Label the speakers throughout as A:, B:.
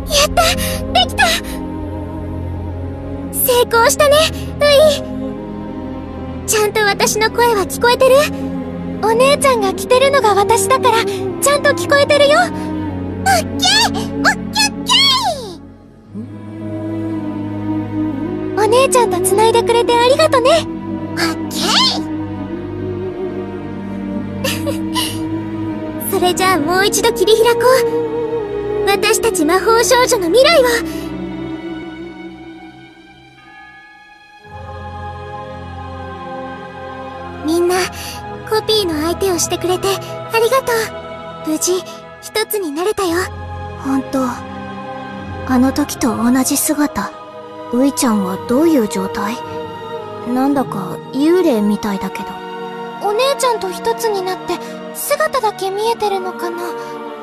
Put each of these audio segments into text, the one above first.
A: やった、できた。成功したね、ウイ。ちゃんと私の声は聞こえてる？お姉ちゃんが着てるのが私だからちゃんと聞こえてるよ。オッケー、オッケーオッケー。お姉ちゃんと繋いでくれてありがとね。オッケー。それじゃあもう一度切り開こう。私たち魔法少女の未来を。みんなコピーの相手をしてくれてありがとう。無事一つになれたよ。
B: ほんと、あの時と同じ姿。ウイちゃんはどういう状態？なんだか幽霊みたいだけど。
A: お姉ちゃんと一つになって姿だけ見えてるのかな。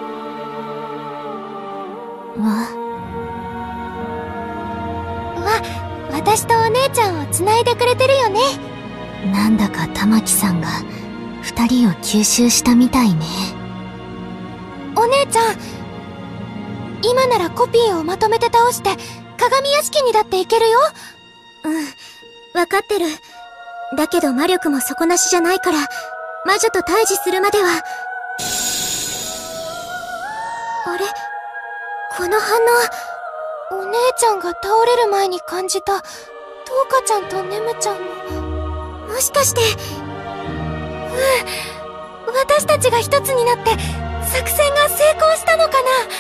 A: 私とお姉ちゃんを繋いでくれてるよね。
B: なんだか玉木さんが二人を吸収したみたいね。
A: お姉ちゃん、今ならコピーをまとめて倒して鏡屋敷にだって行けるよ。うん、わかってる。だけど魔力も底なしじゃないから魔女と対峙するまでは。あれ、この反応、お姉ちゃんが倒れる前に感じたトウカちゃんとネムちゃんの、もしかして。私たちが一つになって作戦が成功したのか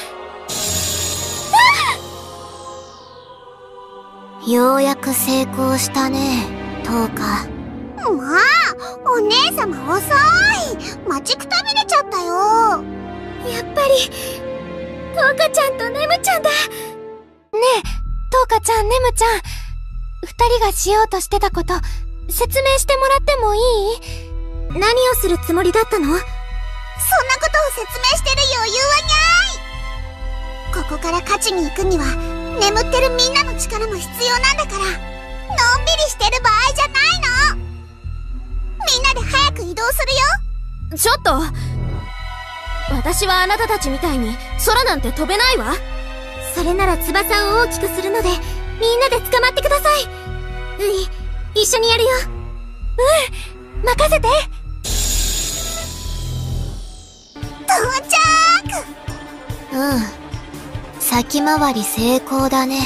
B: な。ようやく成功したね、トウカ。
C: まあ、お姉様遅い。待ちくたびれちゃったよ。
A: やっぱりトウカちゃんとネムちゃんだ。ねえ、トウカちゃん、ネムちゃん、二人がしようとしてたこと説明してもらってもいい？何をするつもりだったの？
C: そんなことを説明してる余裕はにゃい。ここから勝ちに行くには眠ってるみんなの力も必要なんだから、のんびりしてる場合じゃないの。みんなで早く移動するよ。
A: ちょっと、私はあなたたちみたいに空なんて飛べないわ。それなら翼を大きくするのでみんなで捕まってください。一緒にやるよ。任せて。
C: 到着。
B: 先回り成功だね。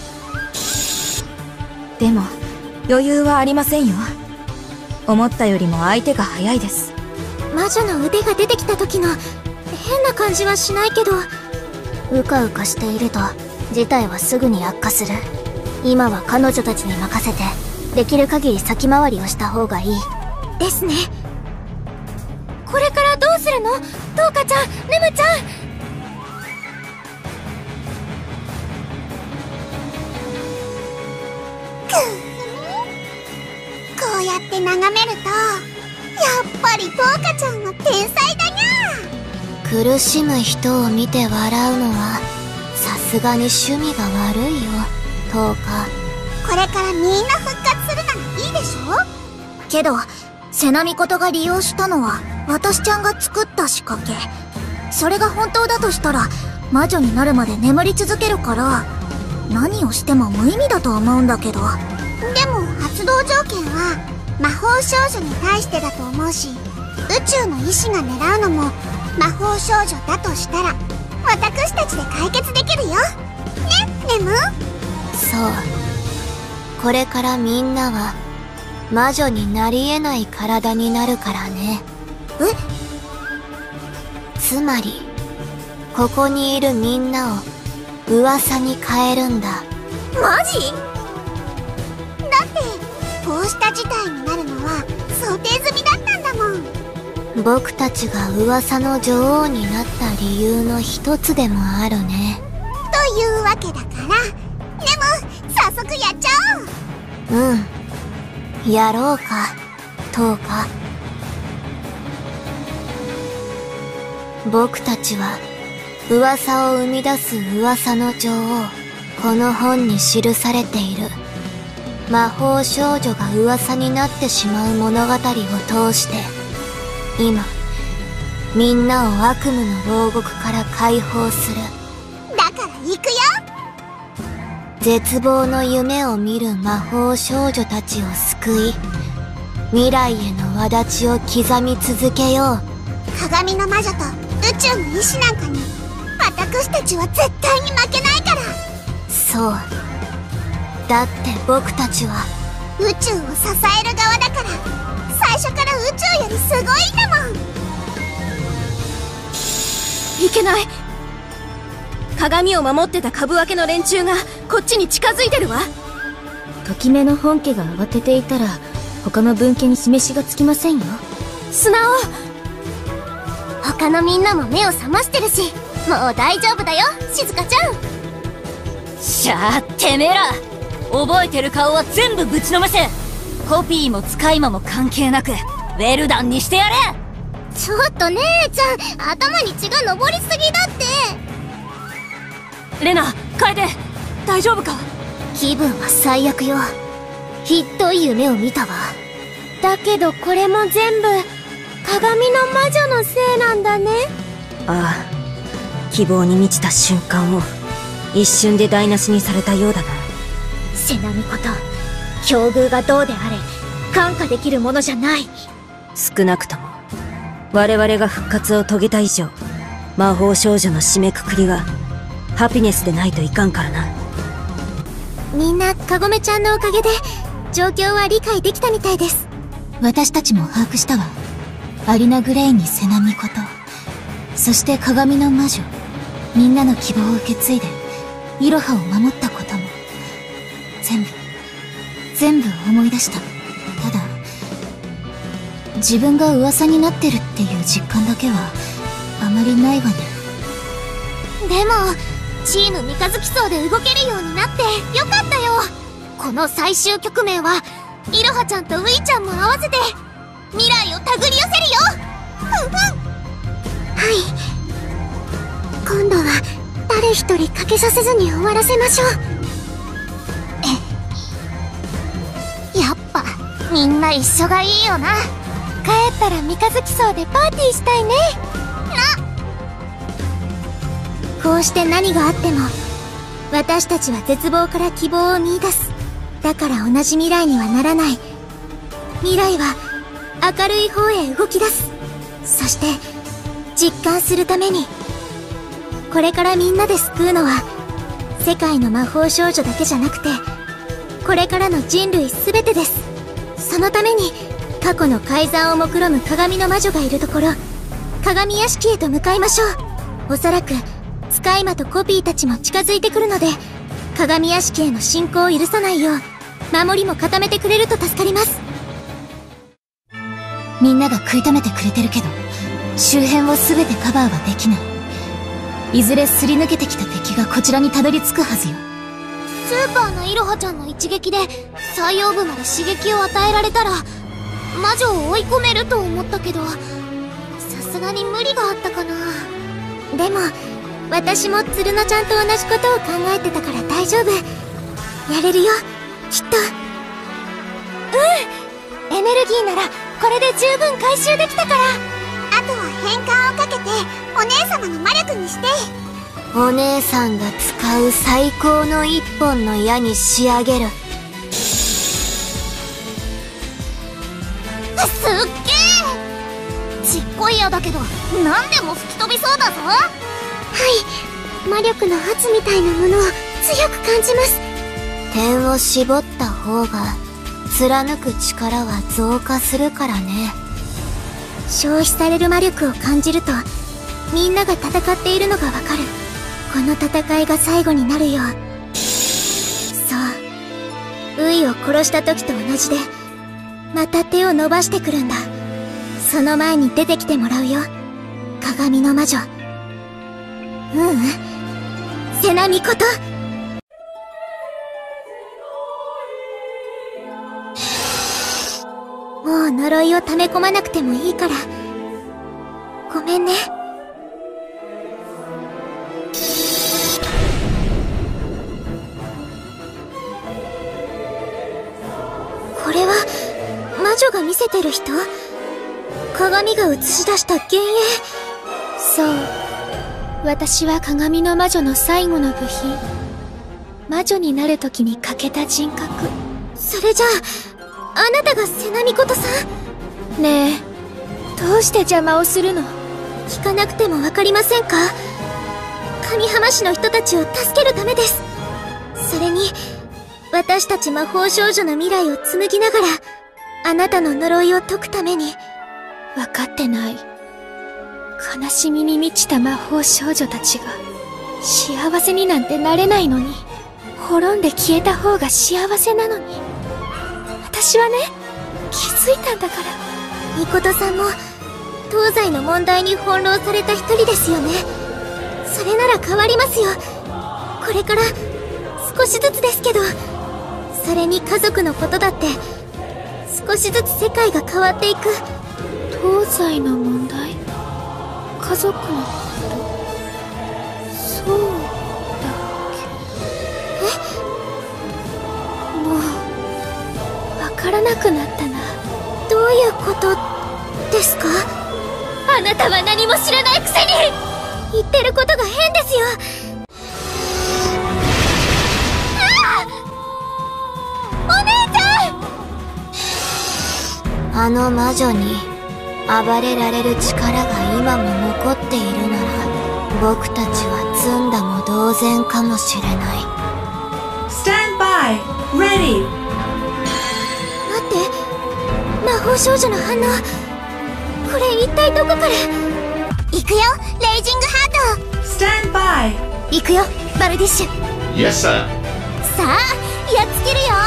D: でも余裕はありませんよ。思ったよりも相手が早いです。
A: 魔女の腕が出てきた時の変な感じはしないけど、
B: うかうかしていると事態はすぐに悪化する。今は彼女たちに任せてできる限り先回りをした方がいい
A: ですね。これからどうするの？トウカちゃん、ネムちゃん。
C: こうやって眺めると、やっぱりトウカちゃんは天才だにゃ。
B: 苦しむ人を見て笑うのはさすがに趣味が悪いよ、トウカ。
C: これからみんな復活するならいいでしょ。
B: けどセナミコトが利用したのは私ちゃんが作った仕掛け。それが本当だとしたら魔女になるまで眠り続けるから、何をしても無意味だと思うんだけど。
C: でも発動条件は魔法少女に対してだと思うし、宇宙の意志が狙うのも魔法少女だとしたら私たちで解決できるよね、ネム。
B: そう、これからみんなは魔女になり得ない体になるからね。つまりここにいるみんなを噂に変えるんだ。
C: マジ？だってこうした事態になるのは想定済みだったんだもん。
B: 僕たちが噂の女王になった理由の一つでもあるね。
C: というわけだから、ネム、早速やっちゃおう。
B: やろうか、トウカ。僕たちは噂を生み出す噂の女王。この本に記されている魔法少女が噂になってしまう物語を通して、今みんなを悪夢の牢獄から解放する。
C: だから行くよ。
B: 絶望の夢を見る魔法少女たちを救い、未来への轍を刻み続けよう。
C: 鏡の魔女と宇宙の意志なんかに私たちは絶対に負けないから。
B: そう。だって僕たちは
C: 宇宙を支える側だから、最初から宇宙よりすごいんだもん。
D: いけない。鏡を守ってた株分けの連中がこっちに近づいてるわ。
A: ときめの本家が慌てていたら他の分家に示しがつきませんよ。
D: 素直。
A: 他のみんなも目を覚ましてるし、もう大丈夫だよ、静香ちゃん。
E: しゃあ、てめえら覚えてる顔は全部ぶちのめせ。コピーも使い魔も関係なくウェルダンにしてやれ。
A: ちょっと姉ちゃん、頭に血が上りすぎだって。
E: レナ、楓、大丈夫か。
A: 気分は最悪よ。ひどい夢を見たわ。だけどこれも全部鏡の魔女のせいなんだね。
E: ああ、希望に満ちた瞬間を一瞬で台無しにされたようだな。
A: セナミこと、境遇がどうであれ看過できるものじゃない。
E: 少なくとも我々が復活を遂げた以上、魔法少女の締めくくりはハピネスでないといかんからな。
A: みんなカゴメちゃんのおかげで状況は理解できたみたいです。私たちも把握したわ。アリナ・グレイにセナミこと、そして鏡の魔女、みんなの希望を受け継いでイロハを守ったことも全部思い出した。ただ自分が噂になってるっていう実感だけはあまりないわね。でもチーム三日月荘で動けるようになってよかったよ。この最終局面はイロハちゃんとウイちゃんも合わせて未来を手繰り寄せるよ。はい、今度は誰一人欠けさせずに終わらせましょう。やっぱみんな一緒がいいよな。帰ったら三日月荘でパーティーしたいね。こうして何があっても私たちは絶望から希望を見出す。だから同じ未来にはならない。未来は明るい方へ動き出す。そして実感するために、これからみんなで救うのは世界の魔法少女だけじゃなくて、これからの人類全てです。そのために過去の改ざんを目論む鏡の魔女がいるところ、鏡屋敷へと向かいましょう。おそらく使い魔とコピーたちも近づいてくるので、鏡屋敷への侵攻を許さないよう守りも固めてくれると助かります。みんなが食い止めてくれてるけど、周辺を全てカバーはできない。いずれすり抜けてきた敵がこちらにたどり着くはずよ。スーパーのイロハちゃんの一撃で最葉部まで刺激を与えられたら魔女を追い込めると思ったけど、さすがに無理があったかな。でも私も鶴乃ちゃんと同じことを考えてたから大丈夫。やれるよ、きっと。エネルギーならこれで十分回収できたから。
C: あとは変換をかけてお姉様の魔力にして。
B: お姉さんが使う最高の一本の矢に仕上げる。
C: すっげえちっこい矢だけど何でも吹き飛びそうだぞ。はい、魔力の圧みたいなものを強く感じます。
B: 点を絞った方が貫く力は増加するからね。
A: 消費される魔力を感じるとみんなが戦っているのがわかる。この戦いが最後になるよ。そう、ウイを殺した時と同じでまた手を伸ばしてくるんだ。その前に出てきてもらうよ、鏡の魔女。セナミこと。もう呪いを溜め込まなくてもいいからごめんね。これは魔女が見せてる人？鏡が映し出した幻影。そう、 私は鏡の魔女の最後の部品。魔女になる時に欠けた人格。
C: それじゃあ、あなたがセナミコトさん？
A: ねえ、どうして邪魔をするの？
C: 聞かなくてもわかりませんか？神浜市の人たちを助けるためです。それに、私たち魔法少女の未来を紡ぎながら、あなたの呪いを解くために。
A: わかってない。悲しみに満ちた魔法少女たちが幸せになんてなれないのに、滅んで消えた方が幸せなのに。私はね、気づいたんだから。
C: ミコトさんも東西の問題に翻弄された一人ですよね。それなら変わりますよ。これから少しずつですけど。それに家族のことだって少しずつ世界が変わっていく。
A: 東西の問題、家族のこと、そうだっけ？もうわからなくなったな。
C: どういうことですか？
A: あなたは何も知らないくせに
C: 言ってることが変ですよ。お姉ちゃん！
B: あの魔女に暴れられる力が今も残っているなら、僕たちは詰んだも同然かもしれない。
F: Stand by! Ready!
C: 待って、魔法少女の反応。これ一体どこから？行くよ、レイジングハンド。
F: Stand by!
C: 行くよ、バルディッシュ。
G: Yes, sir.
C: さあ、やっつけるよ。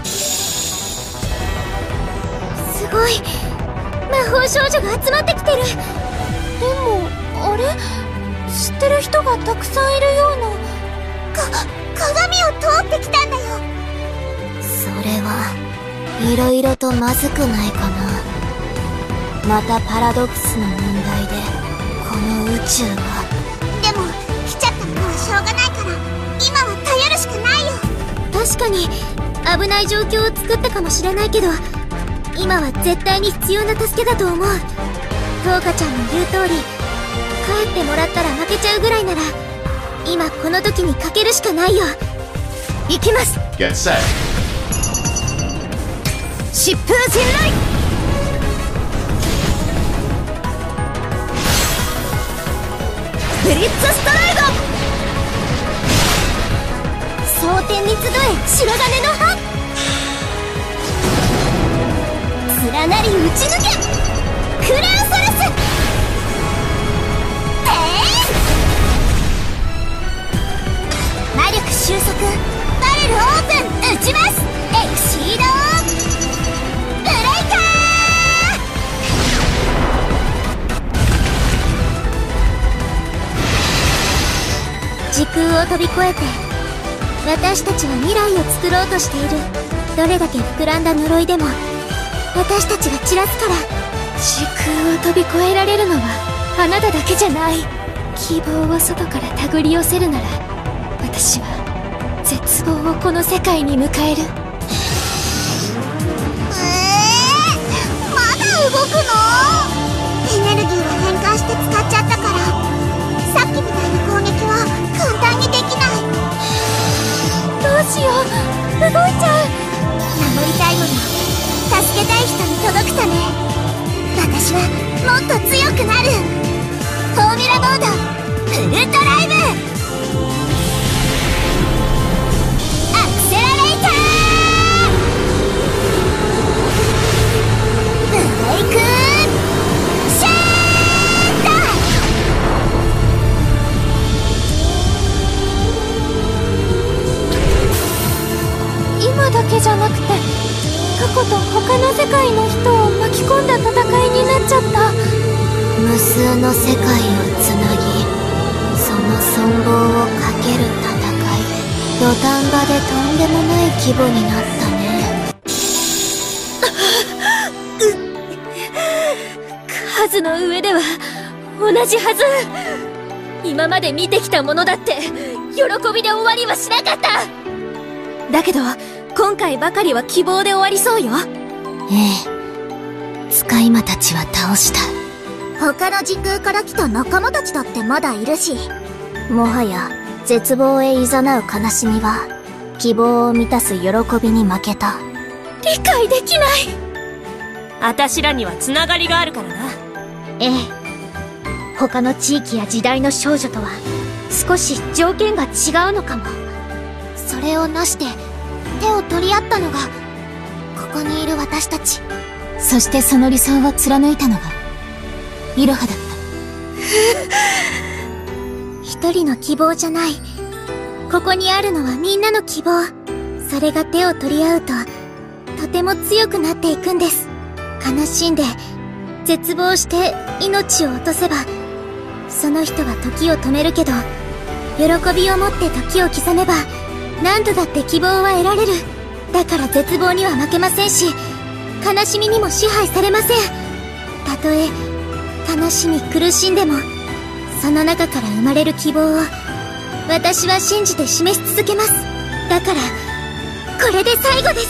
C: すごい、魔法少女が集まってきてる。
A: でも、あれ？知ってる人がたくさんいるような。
C: 鏡を通ってきたんだよ。
B: それはいろいろとまずくないかな。またパラドックスの問題でこの宇宙が。
C: でも来ちゃったものはしょうがないから、今は頼るしかないよ。確かに危ない状況を作ったかもしれないけど、今は絶対に必要な助けだと思う。トウカちゃんの言う通り、帰ってもらったら負けちゃうぐらいなら、今この時にかけるしかないよ。行きます。
G: Get set.
D: 疾風陣雷！ブリッツストライド！
C: 蒼天に集え、白金の葉。連なり打ち抜け、クランソラス。魔力収束、バレルオープン、撃ちます。エクシードブレイカー。時空を飛び越えて私たちは未来を作ろうとしている。どれだけ膨らんだ呪いでも私たちが散らすから。
A: 時空を飛び越えられるのはあなただけじゃない。希望を外から手繰り寄せるなら、私は絶望をこの世界に迎える。
C: まだ動くの？エネルギーは変換して使っちゃったから、さっきみたいな攻撃は簡単にできない。
A: どうしよう、動いちゃう。
C: 守りたいもの、助けたい人に届くため、私はもっと強くなる。フォーミュラモードフルドライブ、アクセラレーター、ブレイクシャート。
A: 今だけじゃなくて、過去と他の世界の人を巻き込んだ戦いになっちゃった。
B: 無数の世界をつなぎ、その存亡をかける戦い。土壇場でとんでもない規模になったね。
A: 数の上では同じはず。今まで見てきたものだって喜びで終わりはしなかった。
D: だけど今回ばかりは希望で終わりそうよ。
B: ええ、使い魔たちは倒した。
C: 他の時空から来た仲間たちだってまだいるし、
B: もはや絶望へ誘う悲しみは希望を満たす喜びに負けた。
D: 理解できない。あたしらにはつながりがあるからな。
A: ええ。他の地域や時代の少女とは少し条件が違うのかも。
C: それをなして手を取り合ったのがここにいる私たち。
B: そしてその理想を貫いたのがイロハだった。
A: 一人の希望じゃない。ここにあるのはみんなの希望。それが手を取り合うととても強くなっていくんです。悲しんで絶望して命を落とせばその人は時を止めるけど、喜びを持って時を刻めば何度だって希望は得られる。だから絶望には負けませんし、悲しみにも支配されません。たとえ悲しみ苦しんでもその中から生まれる希望を私は信じて示し続けます。だからこれで最後です。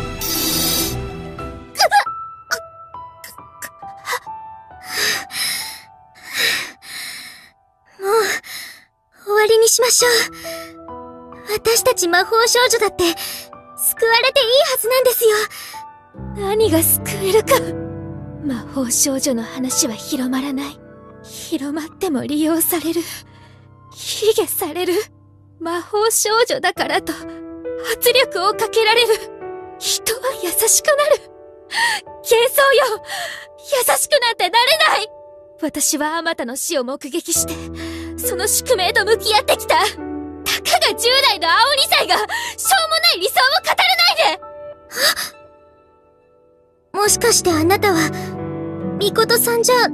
A: もう終わりにしましょう。私たち魔法少女だって救われていいはずなんですよ。
D: 何が救えるか。魔法少女の話は広まらない。広まっても利用される。卑下される。魔法少女だからと圧力をかけられる。人は優しくなる。幻想よ、優しくなんてなれない。私はあまたの死を目撃してその宿命と向き合ってきた。たかが10代の青2歳がしょうもない理想を語らないで。
A: もしかしてあなたはミコトさんじゃない？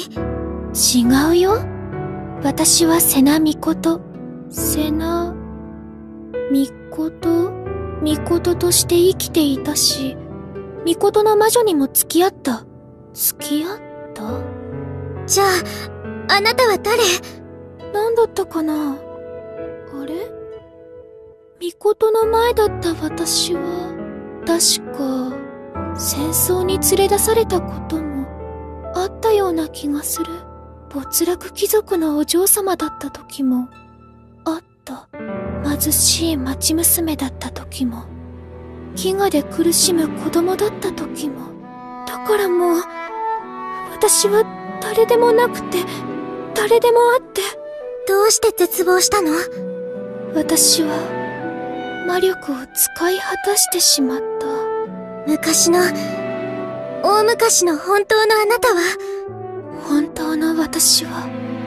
D: 違うよ。私はセナミコト。セナミコト。ミコトとして生きていたし、ミコトの魔女にも付き合った。付き合った？
A: じゃああなたは誰？
D: 何だったかな。あれ？ミコトの前だった私は確か戦争に連れ出されたこともあったような気がする。没落貴族のお嬢様だった時もあった。貧しい町娘だった時も、飢餓で苦しむ子供だった時も。だからもう私は誰でもなくて誰でもあって。
A: どうして絶望したの？
D: 私は魔力を使い果たしてしまった。
A: 昔の、大昔の本当のあなたは？
D: 本当の私は、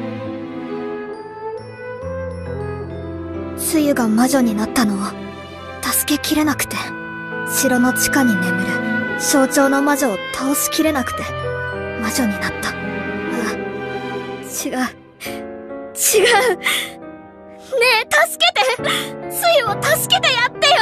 G: つゆが魔女になったのを助けきれなくて、城の地下に眠る象徴の魔女を倒しきれなくて魔女になった。違う。ねえ、助けて！つゆを助けてやってよ！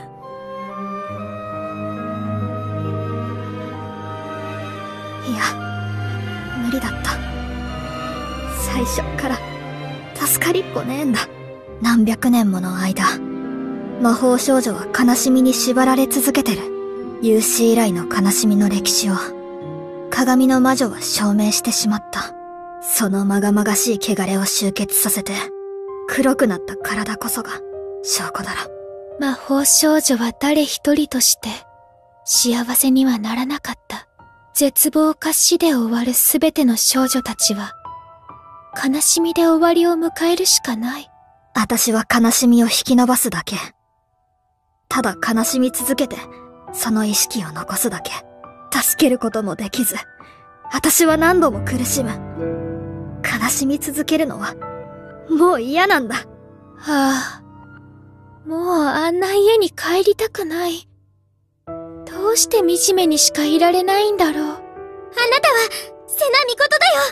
G: いや、無理だった。最初から助かりっこねえんだ。何百年もの間、魔法少女は悲しみに縛られ続けてる。有史以来の悲しみの歴史を鏡の魔女は証明してしまった。そのまがまがしい汚れを集結させて黒くなった体こそが証拠だろ。
D: 魔法少女は誰一人として幸せにはならなかった。絶望か死で終わるすべての少女たちは悲しみで終わりを迎えるしかない。
G: 私は悲しみを引き伸ばすだけ。ただ悲しみ続けてその意識を残すだけ。助けることもできず、私は何度も苦しむ。悲しみ続けるのはもう嫌なんだ。
D: はあ、もうあんな家に帰りたくない。どうして惨めにしかいられないんだろう。あなたは
A: セナミコトだよ。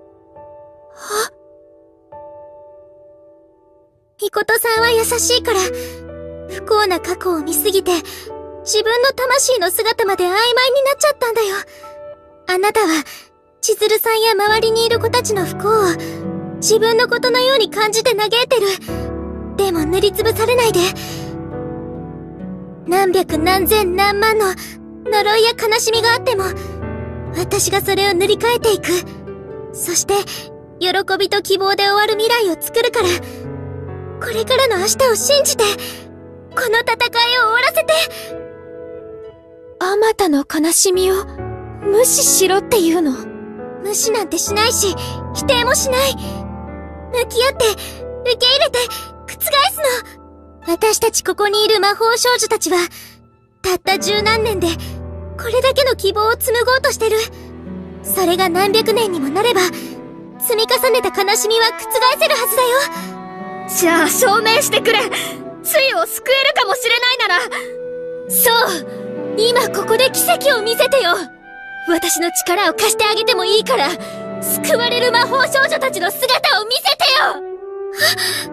A: ミコトさんは優しいから、不幸な過去を見すぎて自分の魂の姿まで曖昧になっちゃったんだよ。あなたは千鶴さんや周りにいる子たちの不幸を自分のことのように感じて嘆いてる。でも塗りつぶされないで。何百何千何万の呪いや悲しみがあっても、私がそれを塗り替えていく。そして喜びと希望で終わる未来を作るから、これからの明日を信じて、この戦いを終わらせて。
D: あまたの悲しみを無視しろっていうの？
A: 無視なんてしないし、否定もしない。向き合って、受け入れて、覆すの。私たちここにいる魔法少女たちは、たった十何年で、これだけの希望を紡ごうとしてる。それが何百年にもなれば、積み重ねた悲しみは覆せるはずだよ。
G: じゃあ証明してくれ。ついを救えるかもしれないなら。
A: そう、今ここで奇跡を見せてよ。私の力を貸してあげてもいいから、救われる魔法少女たちの姿を見せてよ。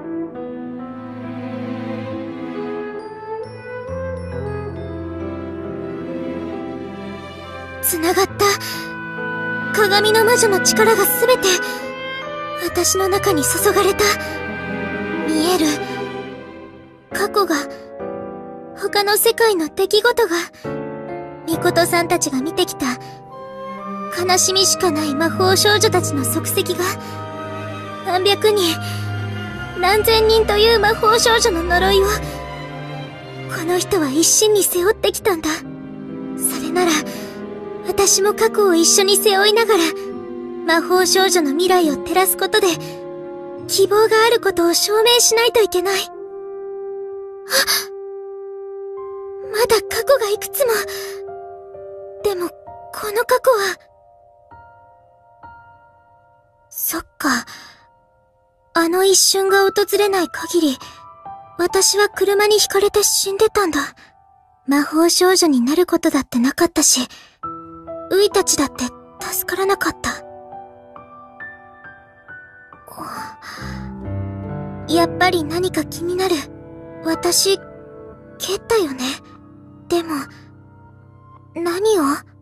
A: 繋がった鏡の魔女の力がすべて私の中に注がれた。見える過去が、他の世界の出来事が、ミコトさんたちが見てきた悲しみしかない魔法少女たちの足跡が、何百人何千人という魔法少女の呪いをこの人は一身に背負ってきたんだ。それなら私も過去を一緒に背負いながら、魔法少女の未来を照らすことで、希望があることを証明しないといけない。まだ過去がいくつも。でも、この過去は。そっか。あの一瞬が訪れない限り、私は車にひかれて死んでたんだ。魔法少女になることだってなかったし、ウイたちだって助からなかった。やっぱり何か気になる。私、蹴ったよね。でも、何を？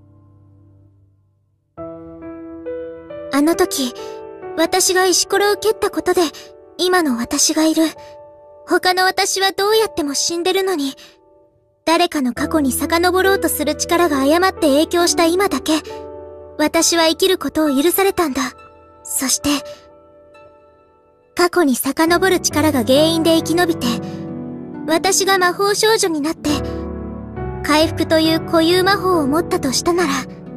A: あの時、私が石ころを蹴ったことで、今の私がいる。他の私はどうやっても死んでるのに、誰かの過去に遡ろうとする力が誤って影響した今だけ、私は生きることを許されたんだ。そして、過去に遡る力が原因で生き延びて、私が魔法少女になって、回復という固有魔法を持ったとしたなら、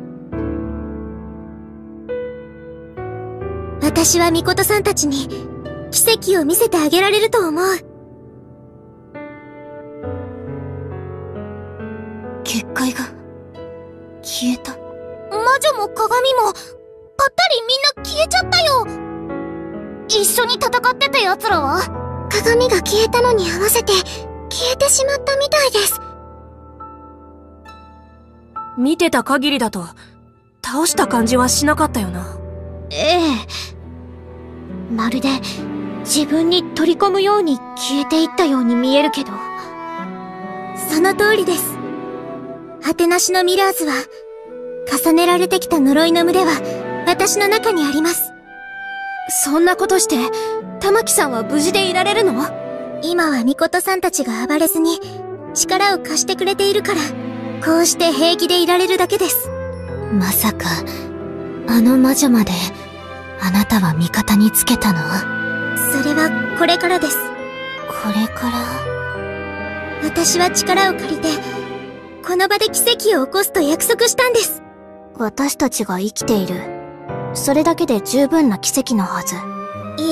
A: 私はミコトさんたちに奇跡を見せてあげられると思う。
B: 結界が消えた。
C: 魔女も鏡もぱったりみんな消えちゃったよ。一緒に戦ってた奴らは？鏡が消えたのに合わせて消えてしまったみたいです。
H: 見てた限りだと倒した感じはしなかったよな。
A: ええ。まるで自分に取り込むように消えていったように見えるけど。その通りです。果てなしのミラーズは、重ねられてきた呪いの群れは私の中にあります。
D: そんなことして、玉木さんは無事でいられるの？
A: 今はミコトさんたちが暴れずに力を貸してくれているから、こうして平気でいられるだけです。
B: まさか、あの魔女まで、あなたは味方につけたの？
A: それはこれからです。
B: これから？
A: 私は力を借りて、この場で奇跡を起こすと約束したんです。
B: 私たちが生きている。それだけで十分な奇跡のはず。
A: い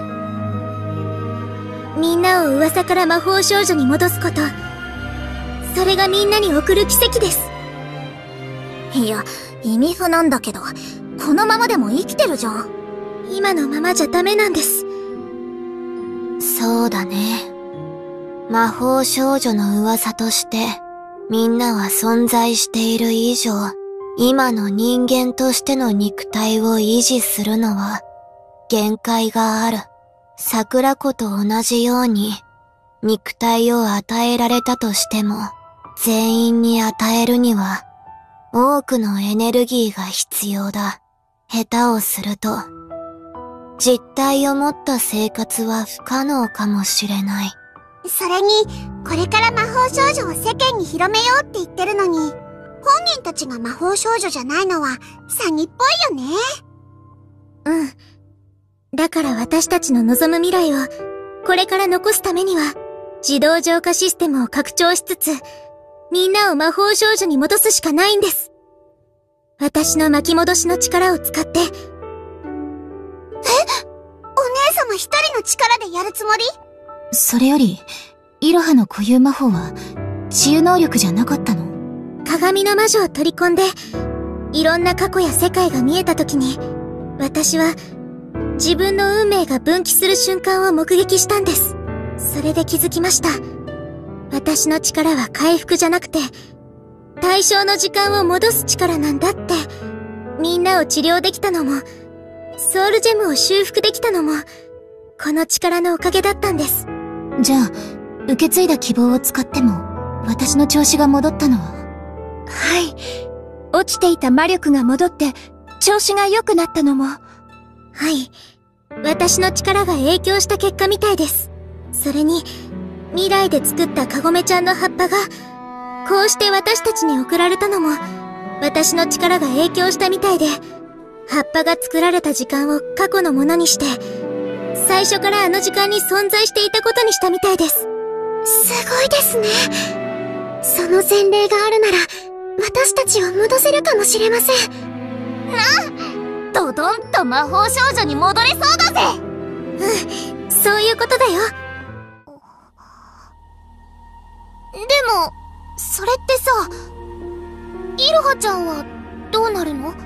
A: え。みんなを噂から魔法少女に戻すこと。それがみんなに送る奇跡です。
C: いや、意味不なんだけど、このままでも生きてるじゃん。
A: 今のままじゃダメなんです。
B: そうだね。魔法少女の噂として、みんなは存在している以上、今の人間としての肉体を維持するのは、限界がある。桜子と同じように、肉体を与えられたとしても、全員に与えるには、多くのエネルギーが必要だ。下手をすると、実体を持った生活は不可能かもしれない。
C: それに、これから魔法少女を世間に広めようって言ってるのに、本人たちが魔法少女じゃないのは詐欺っぽいよね。
A: うん。 だから私たちの望む未来を、これから残すためには、自動浄化システムを拡張しつつ、みんなを魔法少女に戻すしかないんです。私の巻き戻しの力を使って。
C: お姉様一人の力でやるつもり？
E: それより、イロハの固有魔法は、治癒能力じゃなかったの？
A: 鏡の魔女を取り込んで、いろんな過去や世界が見えた時に、私は、自分の運命が分岐する瞬間を目撃したんです。それで気づきました。私の力は回復じゃなくて、対象の時間を戻す力なんだって、みんなを治療できたのも、ソウルジェムを修復できたのも、この力のおかげだったんです。
E: じゃあ、受け継いだ希望を使っても、私の調子が戻ったのは？
D: はい。落ちていた魔力が戻って、調子が良くなったのも。
A: はい。私の力が影響した結果みたいです。それに、未来で作ったカゴメちゃんの葉っぱが、こうして私たちに送られたのも、私の力が影響したみたいで、葉っぱが作られた時間を過去のものにして、最初からあの時間に存在していたことにしたみたいです。
C: すごいですね。その前例があるなら、私たちを戻せるかもしれません。
E: ドドンと魔法少女に戻れそうだぜ！
A: うん、そういうことだよ。
C: でも、それってさ、イロハちゃんはどうなるの？ドッ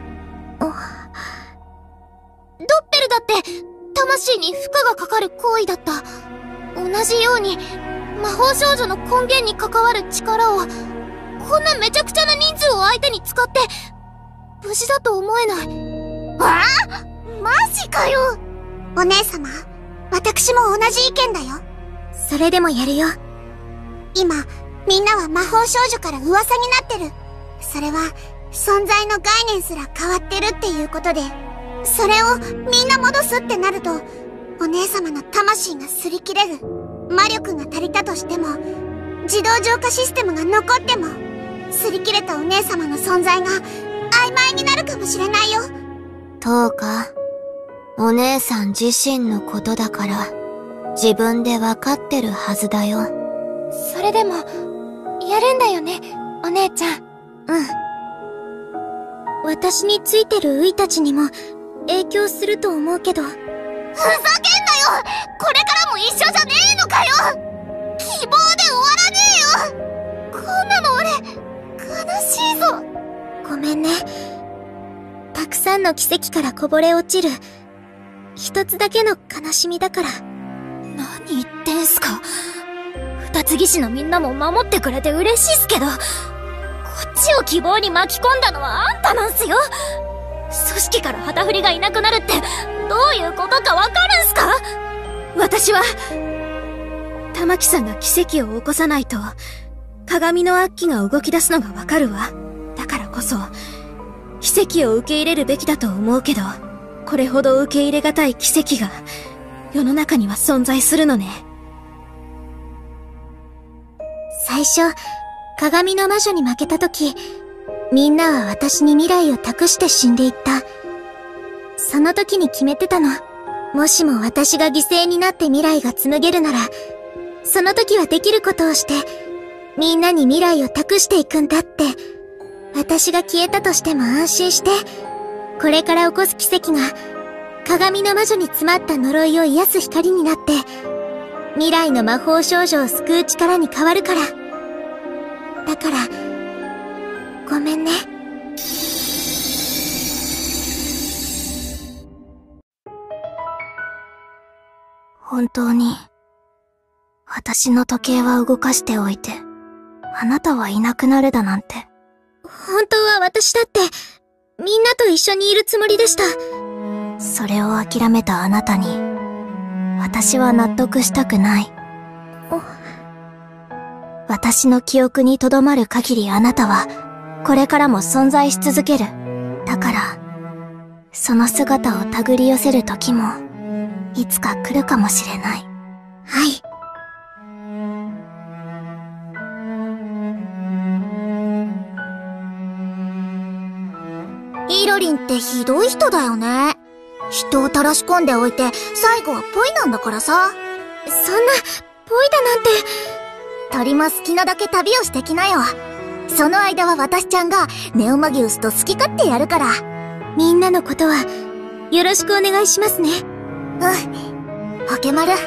C: ペルだって、魂に負荷がかかる行為だった。同じように、魔法少女の根源に関わる力を、こんなめちゃくちゃな人数を相手に使って、無事だと思えない。マジかよ！お姉様、私も同じ意見だよ。
A: それでもやるよ。
C: 今、みんなは魔法少女から噂になってる。それは、存在の概念すら変わってるっていうことで、それをみんな戻すってなると、お姉様の魂が擦り切れる。魔力が足りたとしても、自動浄化システムが残っても、擦り切れたお姉様の存在が曖昧になるかもしれないよ。
B: どうか、お姉さん自身のことだから、自分でわかってるはずだよ。
A: それでも、やるんだよね、お姉ちゃん。うん。私についてるウイたちにも影響すると思うけど。ふざけんなよ！
C: これからも一緒じゃねえのかよ！希望で終わらねえよ！こんなの俺、悲しいぞ。
A: ごめんね。たくさんの奇跡からこぼれ落ちる、一つだけの悲しみだから。
E: 何言ってんすか？二つ騎士のみんなも守ってくれて嬉しいっすけど、こっちを希望に巻き込んだのはあんたなんすよ。組織から旗振りがいなくなるってどういうことかわかるんすか？
D: 私は、玉木さんが奇跡を起こさないと、鏡の悪鬼が動き出すのがわかるわ。だからこそ、奇跡を受け入れるべきだと思うけど、これほど受け入れがたい奇跡が、世の中には存在するのね。
A: 最初、鏡の魔女に負けた時、みんなは私に未来を託して死んでいった。その時に決めてたの。もしも私が犠牲になって未来が紡げるなら、その時はできることをして、みんなに未来を託していくんだって。私が消えたとしても安心して、これから起こす奇跡が、鏡の魔女に詰まった呪いを癒す光になって、未来の魔法少女を救う力に変わるから。だから、ごめんね。
B: 本当に、私の時計は動かしておいて、あなたはいなくなるだなんて。
A: 本当は私だって、みんなと一緒にいるつもりでした。
B: それを諦めたあなたに、私は納得したくない。私の記憶にとどまる限りあなたは、これからも存在し続ける。だから、その姿を手繰り寄せる時も、いつか来るかもしれない。
A: はい。
C: イロリンってひどい人だよね。 人をたらし込んでおいて、最後はポイなんだからさ。
A: そんな、ポイだなんて。
C: 鳥も好きなだけ旅をしてきなよ。その間は私ちゃんがネオマギウスと好き勝手やるから。
A: みんなのことは、よろしくお願いしますね。
C: うん。ポケマル。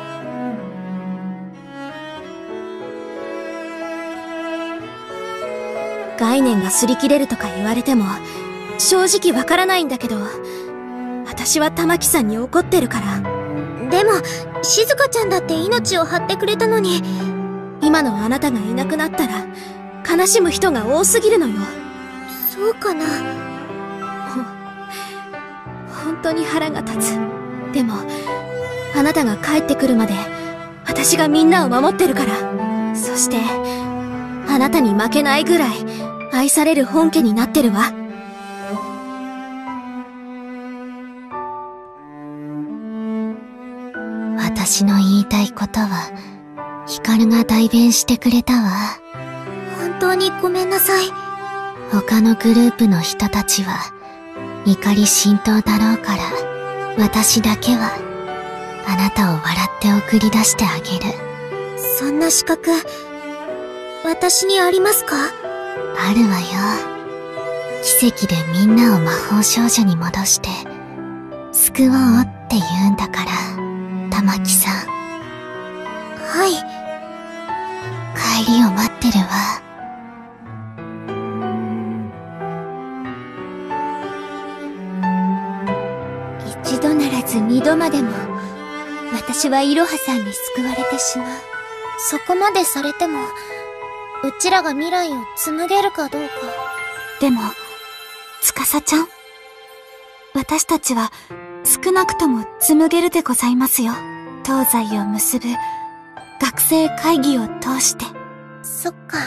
H: 概念が擦り切れるとか言われても、正直わからないんだけど、私は玉木さんに怒ってるから。
A: でも、静香ちゃんだって命を張ってくれたのに、
H: 今のあなたがいなくなったら、悲しむ人が多すぎるのよ。
A: そうかな。
H: 本当に腹が立つ。でも、あなたが帰ってくるまで、私がみんなを守ってるから。そして、あなたに負けないぐらい、愛される本家になってるわ。
B: 私の言いたいことは、ヒカルが代弁してくれたわ。
A: 本当にごめんなさい。
B: 他のグループの人たちは、怒り心頭だろうから、私だけは、あなたを笑って送り出してあげる。
A: そんな資格、私にありますか？
B: あるわよ。奇跡でみんなを魔法少女に戻して、救おうって言うんだから、玉木さん。
A: はい。
B: 帰りを待ってるわ。
A: 一度ならず二度までも、私はいろはさんに救われてしまう。そこまでされても、うちらが未来を紡げるかどうか。
G: でも、司ちゃん。私たちは、少なくとも紡げるでございますよ。東西を結ぶ、学生会議を通して。
A: そっか。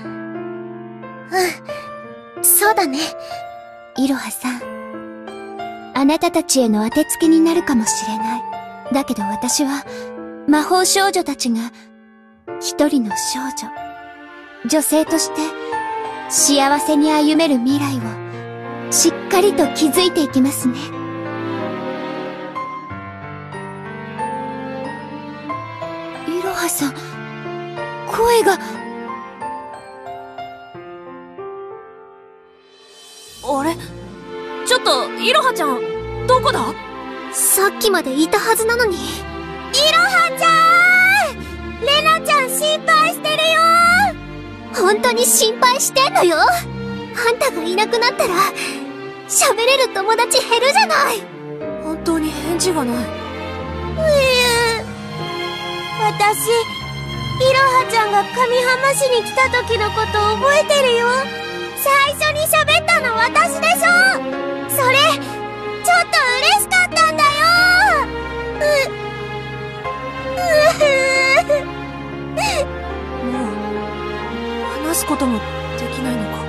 A: そうだね。いろはさん。あなたたちへの当てつけになるかもしれない。だけど私は、魔法少女たちが、一人の少女、女性として、幸せに歩める未来を、しっかりと築いていきますね。いろはさん、声が、
H: あれ？ちょっと、いろはちゃん、どこだ？
A: さっきまでいたはずなのに。いろはちゃん！レナちゃん心配してるよ！本当に心配してんのよ！あんたがいなくなったら、喋れる友達減るじゃない！
H: 本当に返事がない。
A: 私、いろはちゃんが上浜市に来た時のこと覚えてるよ。最初に喋ったの私でしょ。それ、ちょっと嬉しかったんだよ。
H: もう、話すこともできないのか。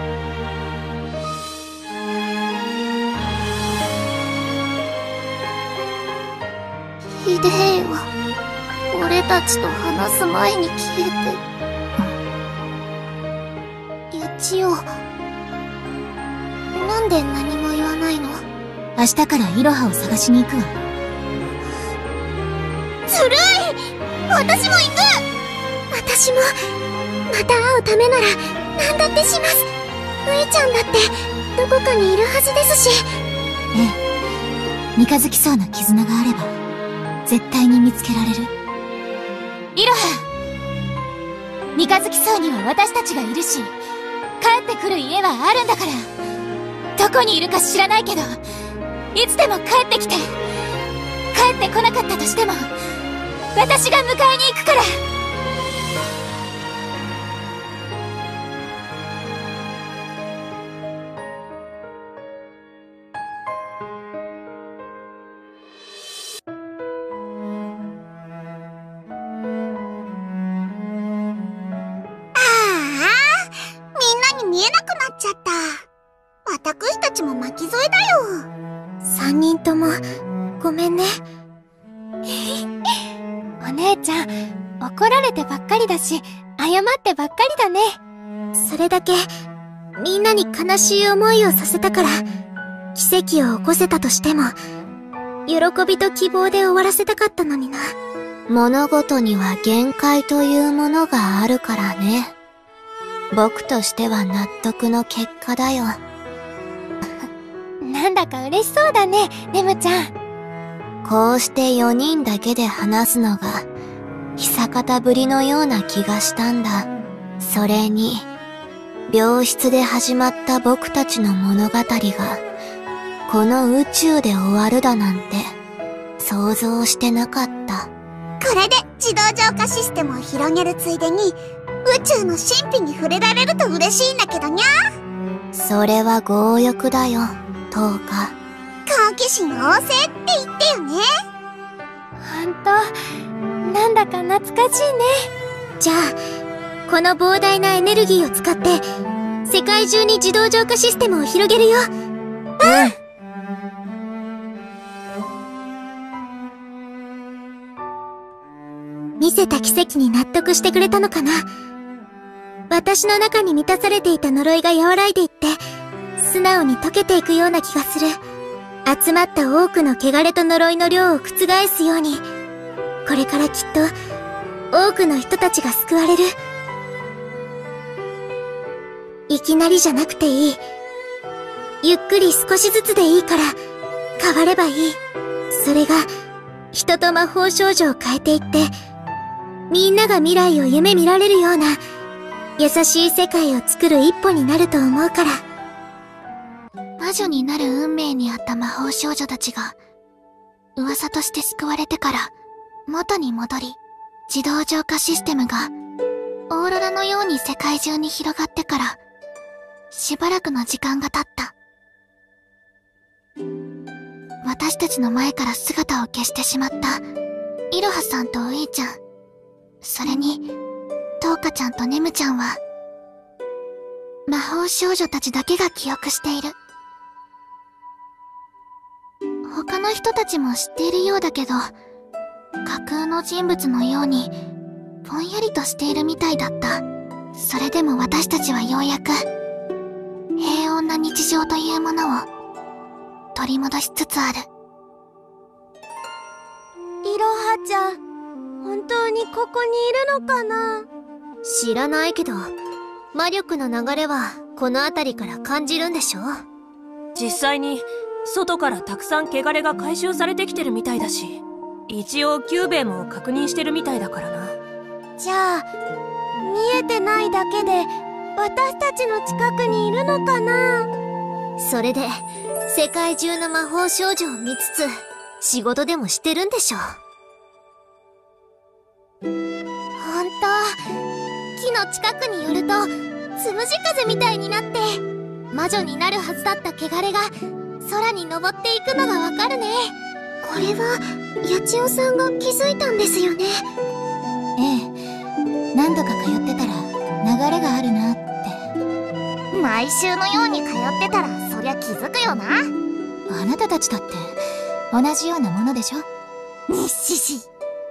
A: ひでえよ。俺たちと話す前に消えて。ユチオ、なんで何も言わないの？
B: 明日からイロハを探しに行くわ。
A: ずるい！私も行く！私も、また会うためなら、何だってします。ういちゃんだって、どこかにいるはずですし。
B: ええ。三日月そうな絆があれば、絶対に見つけられる。
A: いろは！三日月荘には私たちがいるし、帰ってくる家はあるんだから。どこにいるか知らないけど、いつでも帰ってきて。帰ってこなかったとしても、私が迎えに行くから。見えなくなっちゃった。私たちも巻き添えだよ。3人とも、ごめんね。お姉ちゃん、怒られてばっかりだし、謝ってばっかりだね。それだけ、みんなに悲しい思いをさせたから、奇跡を起こせたとしても、 喜びと希望で終わらせたかったのにな。
B: 物事には限界というものがあるからね。僕としては納得の結果だよ。
A: なんだか嬉しそうだね、レムちゃん。
B: こうして4人だけで話すのが久方ぶりのような気がしたんだ。それに病室で始まった僕たちの物語がこの宇宙で終わるだなんて想像してなかった。
C: これで自動浄化システムを広げるついでに宇宙の神秘に触れられると嬉しいんだけどにゃ。
B: それは強欲だよ、トウカ。
C: 好奇心旺盛って言ってよね。
A: ほんと、なんだか懐かしいね。
E: じゃあ、この膨大なエネルギーを使って、世界中に自動浄化システムを広げるよ。見せた奇跡に納得してくれたのかな。私の中に満たされていた呪いが和らいでいって、素直に溶けていくような気がする。集まった多くの汚れと呪いの量を覆すように、これからきっと、多くの人たちが救われる。いきなりじゃなくていい。ゆっくり少しずつでいいから、変わればいい。それが、人と魔法少女を変えていって、みんなが未来を夢見られるような、優しい世界を作る一歩になると思うから。 魔女になる運命にあった魔法少女たちが、噂として救われてから、元に戻り、自動浄化システムが、オーロラのように世界中に広がってから、しばらくの時間が経った。私たちの前から姿を消してしまった、イロハさんとウイちゃん、それに、トウカちゃんとネムちゃんは、魔法少女たちだけが記憶している。他の人たちも知っているようだけど、架空の人物のように、ぼんやりとしているみたいだった。それでも私たちはようやく、平穏な日常というものを、取り戻しつつある。
A: いろはちゃん、本当にここにいるのかな？
E: 知らないけど、魔力の流れはこの辺りから感じるんでしょ？
I: 実際に外からたくさん汚れが回収されてきてるみたいだし、一応キューベイも確認してるみたいだからな。
A: じゃあ、見えてないだけで私たちの近くにいるのかな？
E: それで世界中の魔法少女を見つつ仕事でもしてるんでしょ。
A: ほんと、木の近くに寄るとつむじ風みたいになって魔女になるはずだった汚れが空に登っていくのがわかるね。
E: これは八千代さんが気づいたんですよね。
A: ええ、何度か通ってたら流れがあるなって。
C: 毎週のように通ってたらそりゃ気づくよな。
A: あなたたちだって同じようなものでしょ？
C: にっしし。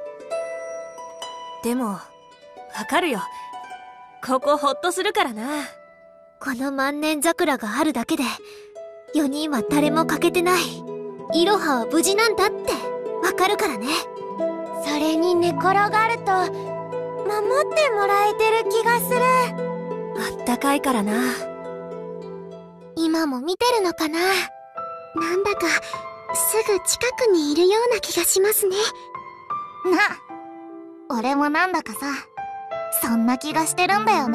I: でも、わかるよ。ここほっとするからな。
E: この万年桜があるだけで、4人は誰も欠けてない。イロハは無事なんだってわかるからね。
A: それに寝転がると守ってもらえてる気がする。
I: あったかいからな。
E: 今も見てるのかな？なんだかすぐ近くにいるような気がしますね。
C: 俺もなんだかさ、そんな気がしてるんだよな。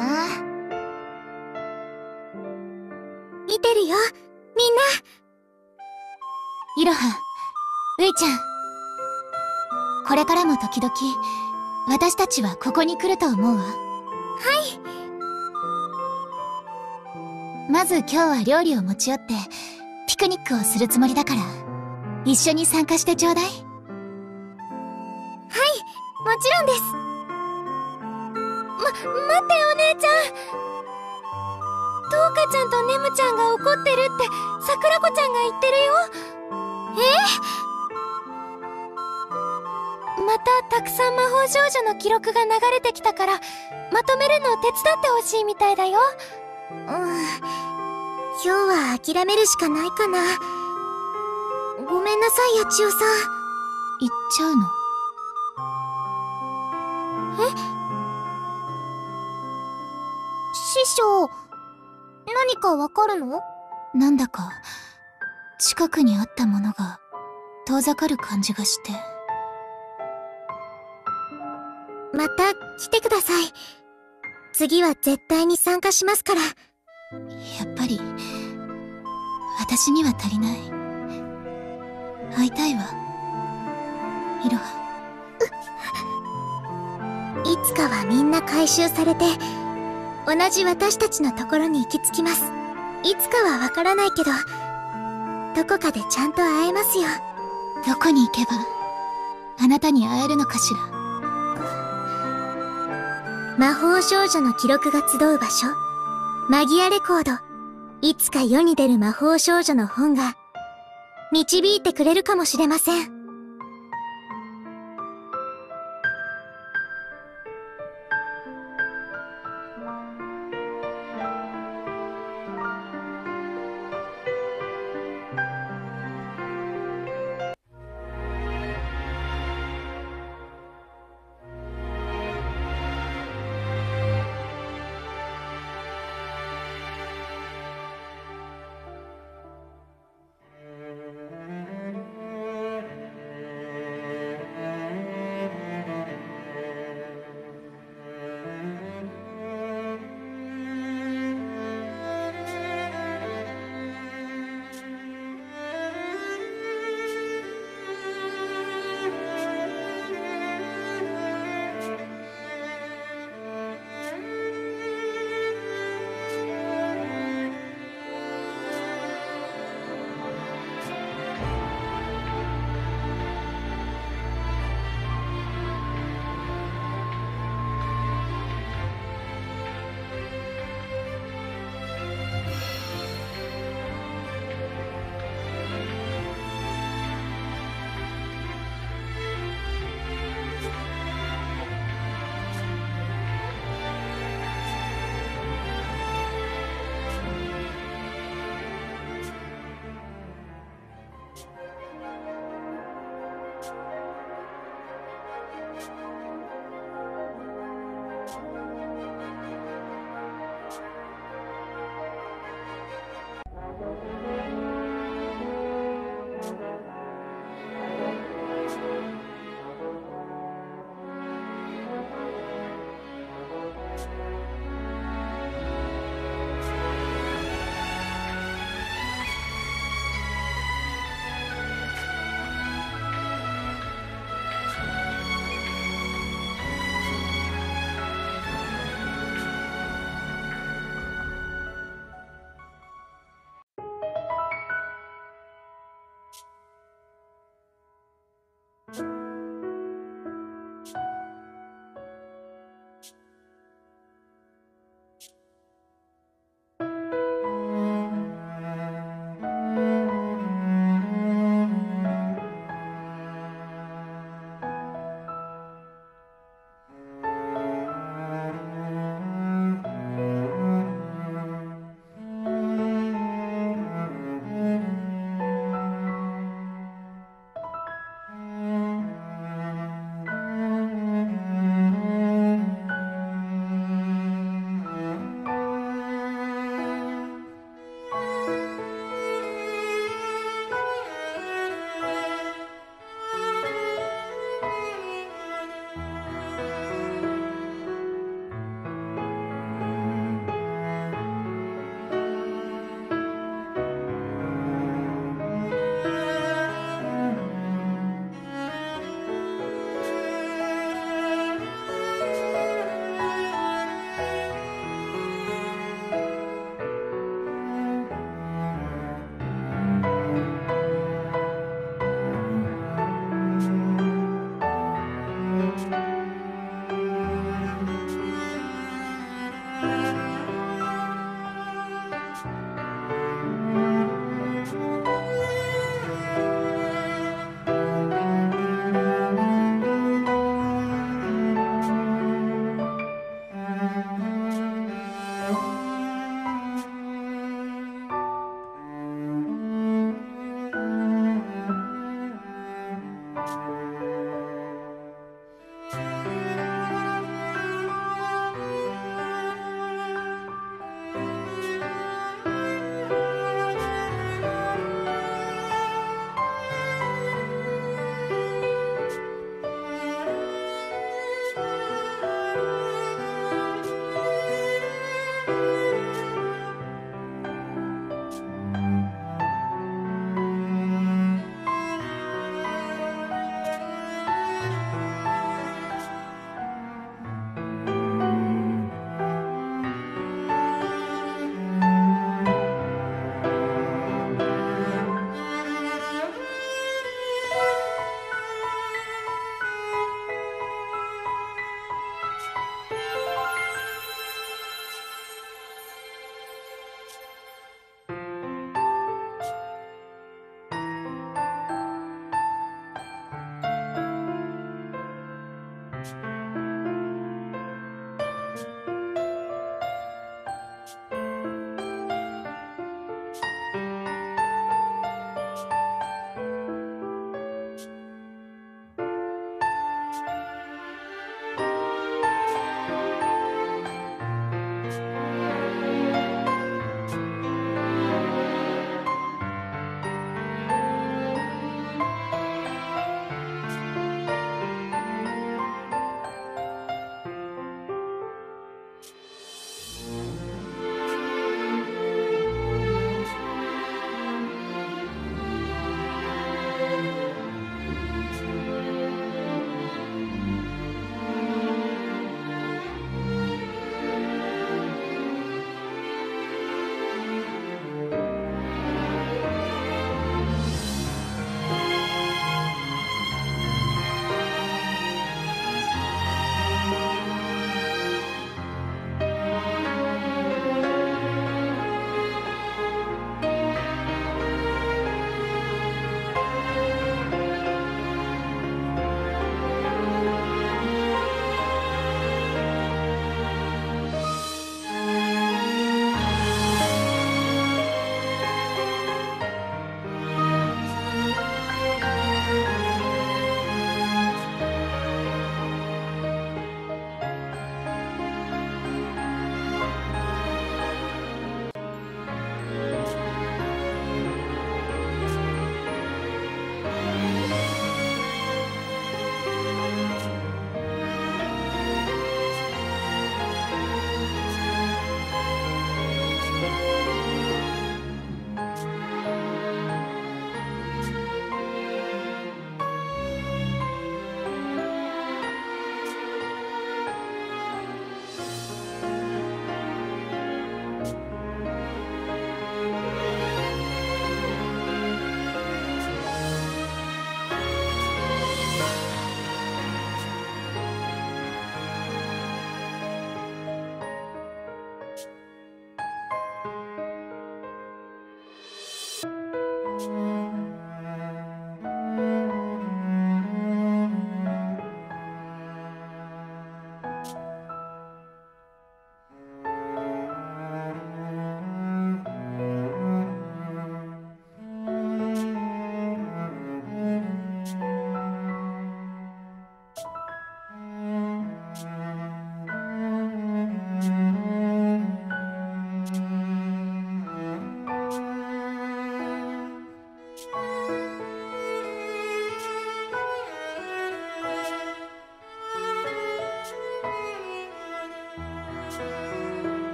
E: 見てるよ、みんな。
A: いろは、ういちゃん。これからも時々、私たちはここに来ると思うわ。はい。まず今日は料理を持ち寄って、ピクニックをするつもりだから、一緒に参加してちょうだい。はい、
E: もちろんです。待ってお姉ちゃん。トウカちゃんとネムちゃんが怒ってるって桜子ちゃんが言ってるよ。またたくさん魔法少女の記録が流れてきたからまとめるのを手伝ってほしいみたいだよ。今日は諦めるしかないかな。
A: ごめんなさい、八千代さん。
H: 行っちゃうの？
A: 師匠、何かわかるの？
H: なんだか、近くにあったものが、遠ざかる感じがして。
A: また来てください。次は絶対に参加しますから。
H: やっぱり、私には足りない。会いたいわ。いろは。
A: いつかはみんな回収されて、同じ私たちのところに行き着きます。いつかはわからないけど、どこかでちゃんと会えますよ。
H: どこに行けば、あなたに会えるのかしら。
A: 魔法少女の記録が集う場所、マギアレコード。いつか世に出る魔法少女の本が、導いてくれるかもしれません。